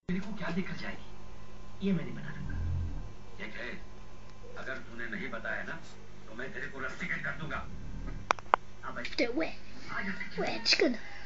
मेरे को क्या दिक्कत जाएगी, ये मैं नहीं बता दूंगा। ठीक है, अगर तूने नहीं बताया ना तो मैं तेरे को रस्टिकेट कर दूंगा। अब Do it. We're just gonna